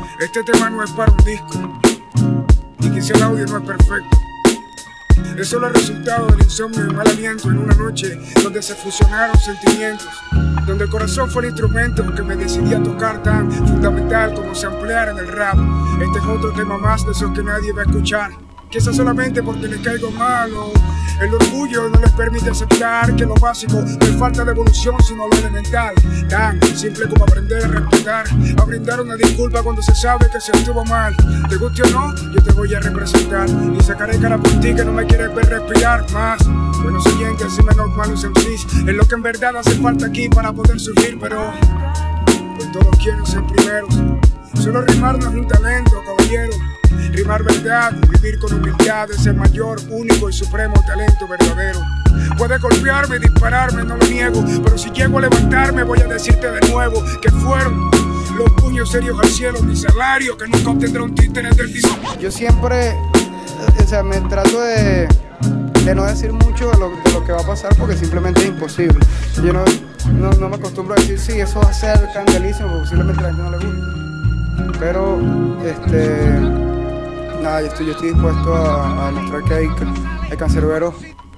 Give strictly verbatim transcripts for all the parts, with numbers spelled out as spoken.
Este tema no es para un disco, y quizá el audio no es perfecto. Es solo el resultado del insomnio y mal aliento en una noche donde se fusionaron sentimientos, donde el corazón fue el instrumento que me decidí a tocar, tan fundamental como se ampliara en el rap. Este es otro tema más de esos que nadie va a escuchar, quizás solamente porque le caigo mal, o el orgullo no les permite aceptar que lo básico no es falta de evolución sino lo elemental, tan simple como aprender a respetar, a brindar una disculpa cuando se sabe que se estuvo mal. Te guste o no, yo te voy a representar y sacaré cara por ti que no me quieres ver respirar más. Buenos oyentes y menos malos M Cs es lo que en verdad hace falta aquí para poder surgir, pero pues todos quieren ser primeros. Solo rimar no es un talento, caballero. Rimar verdad, vivir con humildad es el mayor, único y supremo talento verdadero. Puedes golpearme y dispararme, no lo niego, pero si llego a levantarme voy a decirte de nuevo que fueron los puños serios al cielo, mi salario que nunca obtendrá un títere del disco. Yo siempre, o sea, me trato de, de no decir mucho de lo, de lo que va a pasar porque simplemente es imposible. Yo no, no, no me acostumbro a decir, sí, eso va a ser candelísimo porque posiblemente a la gente no le guste. Pero, este... nada, yo estoy, yo estoy dispuesto a, a demostrar que hay, hay cancerberos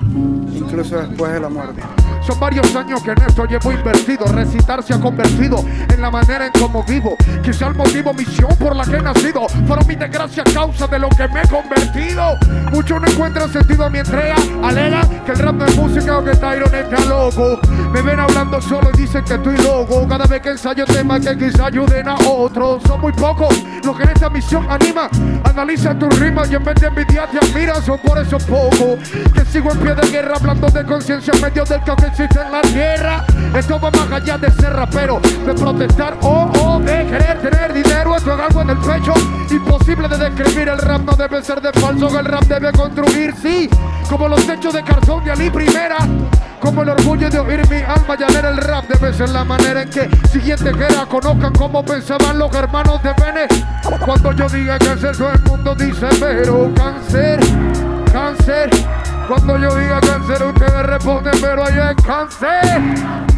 incluso después de la muerte. Son varios años que en esto llevo invertido. Recitar se ha convertido en la manera en cómo vivo. Quizá el motivo, misión por la que he nacido. Fueron mi desgracia a causa de lo que me he convertido. Muchos no encuentran sentido a mi entrega. Alega que el rap no es música o que Tyron está loco. Me ven hablando solo y dicen que estoy loco. Cada vez que ensayo temas que quizá ayuden a otros. Son muy pocos los que en esta misión animan. Analiza tus rimas y en vez de envidiar te admiran. Son por eso pocos que sigo en pie de guerra hablando de conciencia en medio del caos que existe en la tierra. Esto va más allá de ser rapero, de protestar o oh, oh, de querer tener dinero. Esto es algo en el pecho imposible de describir. El rap no debe ser de falso, el rap debe construir, sí, como los techos de Carzón de Ali Primera. Como el orgullo de oír mi alma y leer el rap debe ser la manera en que siguiente guerra conozcan cómo pensaban los hermanos de Bene. Cuando yo diga cáncer todo el mundo dice pero cáncer, cáncer. Cuando yo diga cáncer ustedes responden pero ahí es cáncer.